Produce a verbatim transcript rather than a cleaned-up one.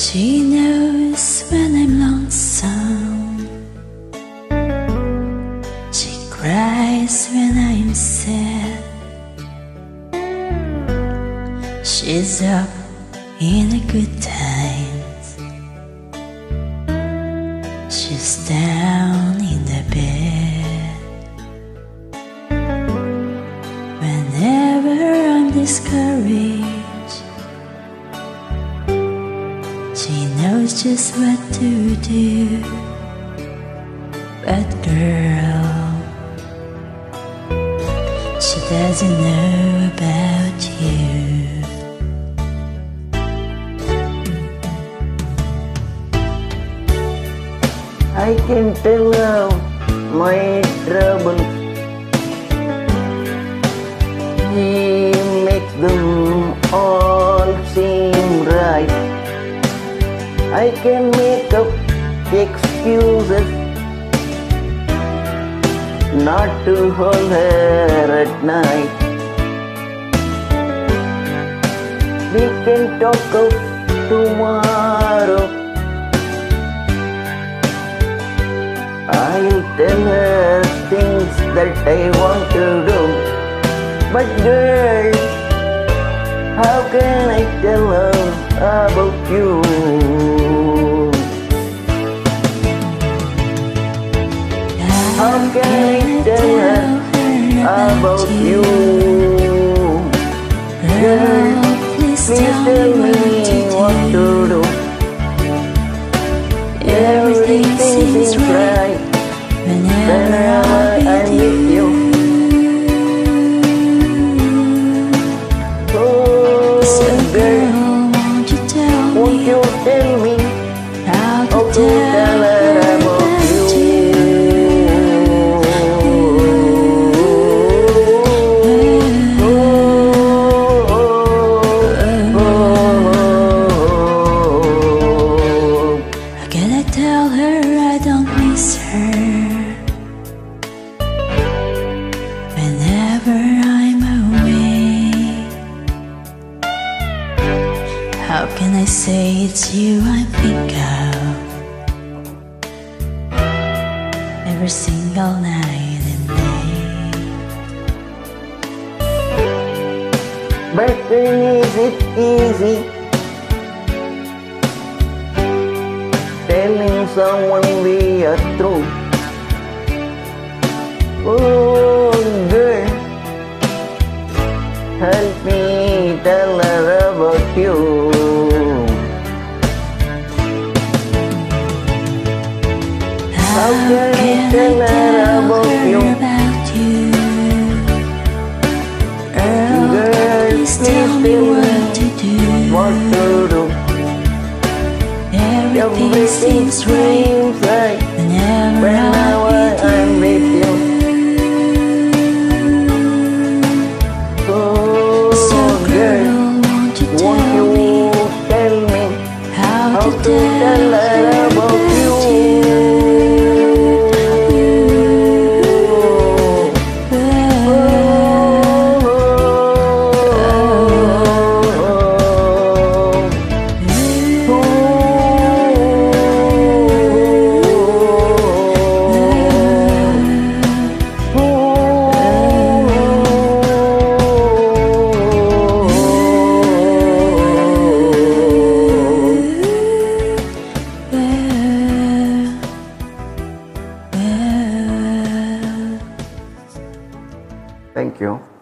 She knows when I'm lonesome. She cries when I'm sad. She's up in the good times. She's down in the bed. Whenever I'm discouraged, she knows just what to do. But girl, she doesn't know about you. I can tell her my trouble. He makes them all seem right. I can make up excuses not to hold her at night. We can talk of tomorrow. I'll tell her things that I want to do. But girl, how can I tell her about you? How can I tell her about you? Girl, please tell me what to do. Everything seems right whenever I'm with you. Oh girl, won't you tell won't me you tell me how how to to tell tell her her about about you? How can I tell her I don't miss her whenever I'm away? How can I say it's you I think of every single night and day? But then is it easy telling someone we are through? Oh girl, help me tell her about you. How can I tell her about you? Girl, please tell me what to do. What to do? Everything seems right right whenever whenever I'm I'm with with you. you. Oh So girl, girl, won't you won't tell me you tell me how how to to tell tell her her about about you? you? Thank you.